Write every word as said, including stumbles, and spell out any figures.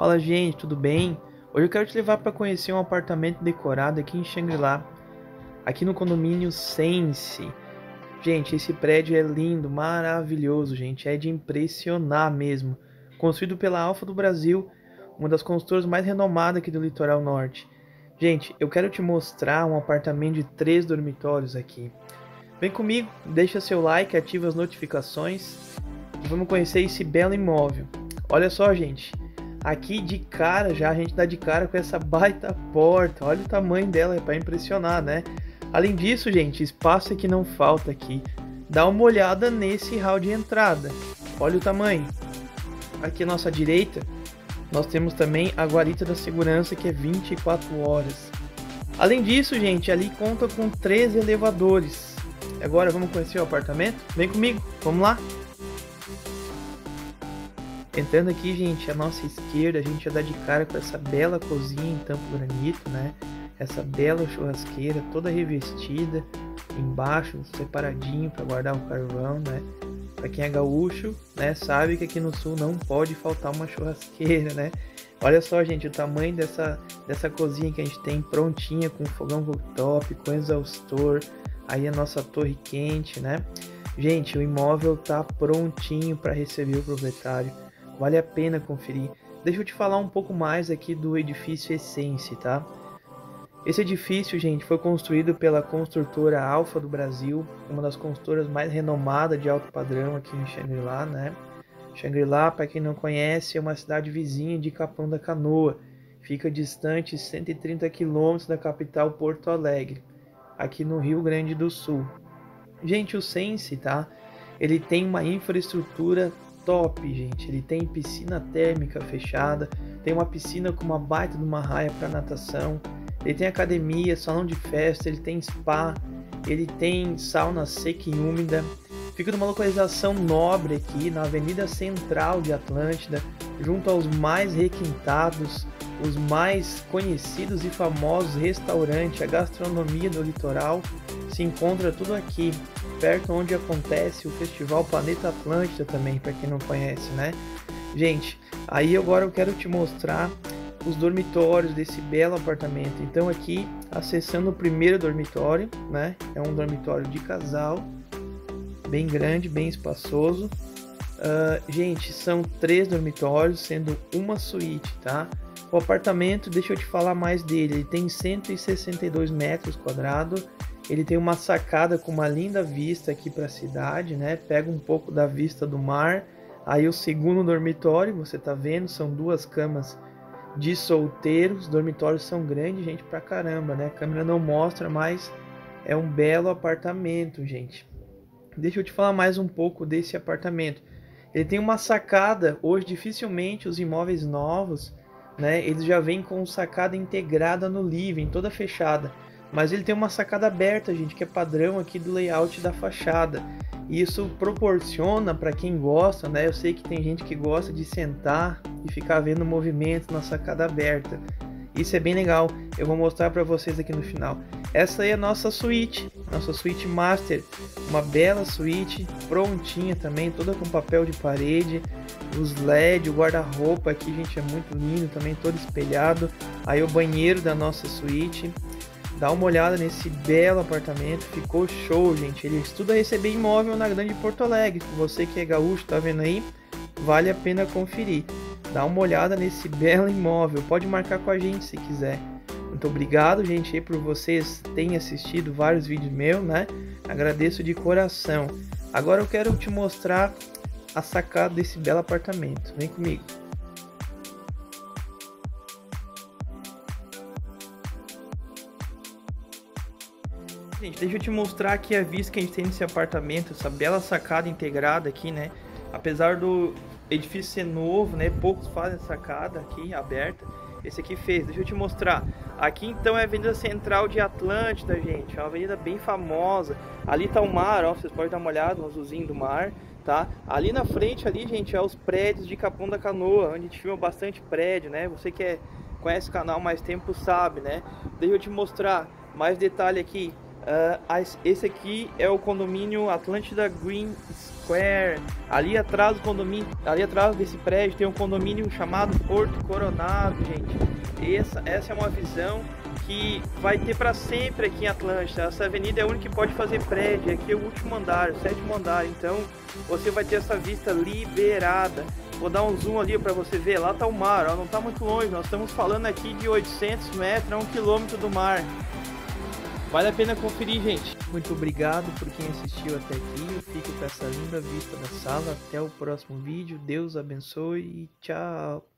Fala, gente, tudo bem? Hoje eu quero te levar para conhecer um apartamento decorado aqui em Xangri-Lá, aqui no condomínio Sense. Gente, esse prédio é lindo, maravilhoso, gente, é de impressionar mesmo. Construído pela Alfa do Brasil, uma das construtoras mais renomadas aqui do litoral norte. Gente, eu quero te mostrar um apartamento de três dormitórios aqui. Vem comigo, deixa seu like, ativa as notificações e vamos conhecer esse belo imóvel. Olha só, gente. Aqui de cara já a gente dá de cara com essa baita porta. Olha o tamanho dela, é para impressionar, né? Além disso, gente, espaço é que não falta aqui. Dá uma olhada nesse hall de entrada. Olha o tamanho. Aqui à nossa direita, nós temos também a guarita da segurança, que é vinte e quatro horas. Além disso, gente, ali conta com três elevadores. Agora vamos conhecer o apartamento? Vem comigo, vamos lá! Entrando aqui, gente, à nossa esquerda, a gente já dá de cara com essa bela cozinha em tampo granito, né? Essa bela churrasqueira toda revestida, embaixo, separadinho para guardar o carvão, né? Para quem é gaúcho, né, sabe que aqui no sul não pode faltar uma churrasqueira, né? Olha só, gente, o tamanho dessa, dessa cozinha que a gente tem prontinha, com fogão cooktop, com exaustor, aí a nossa torre quente, né? Gente, o imóvel tá prontinho para receber o proprietário. Vale a pena conferir. Deixa eu te falar um pouco mais aqui do edifício Essence, tá? Esse edifício, gente, foi construído pela construtora Alfa do Brasil, uma das construtoras mais renomadas de alto padrão aqui em Xangri-Lá, né? Xangri-Lá, para quem não conhece, é uma cidade vizinha de Capão da Canoa. Fica distante cento e trinta quilômetros da capital Porto Alegre, aqui no Rio Grande do Sul. Gente, o Sense, tá? Ele tem uma infraestrutura top, gente. Ele tem piscina térmica fechada, tem uma piscina com uma baita de uma raia para natação, ele tem academia, salão de festa, ele tem spa, ele tem sauna seca e úmida. Fica numa localização nobre aqui na Avenida Central de Atlântida, junto aos mais requintados, os mais conhecidos e famosos restaurantes, a gastronomia do litoral, se encontra tudo aqui, perto onde acontece o Festival Planeta Atlântida também, para quem não conhece, né? Gente, aí agora eu quero te mostrar os dormitórios desse belo apartamento. Então aqui, acessando o primeiro dormitório, né? É um dormitório de casal, bem grande, bem espaçoso. Uh, gente, são três dormitórios, sendo uma suíte, tá? O apartamento, deixa eu te falar mais dele, ele tem cento e sessenta e dois metros quadrados, ele tem uma sacada com uma linda vista aqui para a cidade, né? Pega um pouco da vista do mar. Aí o segundo dormitório, você tá vendo, são duas camas de solteiros. Os dormitórios são grandes, gente, pra caramba, né? A câmera não mostra, mas é um belo apartamento, gente. Deixa eu te falar mais um pouco desse apartamento. Ele tem uma sacada. Hoje dificilmente os imóveis novos, né, eles já vêm com sacada integrada no living, toda fechada. Mas ele tem uma sacada aberta, gente, que é padrão aqui do layout da fachada. E isso proporciona para quem gosta, né? Eu sei que tem gente que gosta de sentar e ficar vendo movimento na sacada aberta. Isso é bem legal. Eu vou mostrar para vocês aqui no final. Essa aí é a nossa suíte, nossa suíte master, uma bela suíte, prontinha também, toda com papel de parede, os L E D, o guarda-roupa aqui, gente, é muito lindo também, todo espelhado. Aí o banheiro da nossa suíte. Dá uma olhada nesse belo apartamento, ficou show, gente. Ele estuda receber imóvel na Grande Porto Alegre. Você que é gaúcho, tá vendo aí? Vale a pena conferir. Dá uma olhada nesse belo imóvel. Pode marcar com a gente se quiser. Muito obrigado, gente, aí por vocês terem assistido vários vídeos meus, né? Agradeço de coração. Agora eu quero te mostrar a sacada desse belo apartamento. Vem comigo. Gente, deixa eu te mostrar aqui a vista que a gente tem nesse apartamento, essa bela sacada integrada aqui, né? Apesar do edifício ser novo, né? Poucos fazem sacada aqui aberta. Esse aqui fez. Deixa eu te mostrar. Aqui então é a Avenida Central de Atlântida, gente. É uma avenida bem famosa. Ali tá o mar, ó. Vocês podem dar uma olhada, o azulzinho do mar, tá? Ali na frente, ali, gente, é os prédios de Capão da Canoa, onde a gente filma bastante prédio, né? Você que é, conhece o canal há mais tempo sabe, né? Deixa eu te mostrar mais detalhe aqui. Uh, esse aqui é o condomínio Atlântida Green Square. Ali atrás do condomínio, ali atrás desse prédio tem um condomínio chamado Porto Coronado, gente. Essa, essa é uma visão que vai ter para sempre aqui em Atlântida. Essa avenida é a única que pode fazer prédio. Aqui é o último andar, o sétimo andar. Então você vai ter essa vista liberada. Vou dar um zoom ali para você ver. Lá tá o mar, ó, não tá muito longe. Nós estamos falando aqui de oitocentos metros a um quilômetro do mar. Vale a pena conferir, gente. Muito obrigado por quem assistiu até aqui. Eu fico com essa linda vista da sala. Até o próximo vídeo. Deus abençoe e tchau.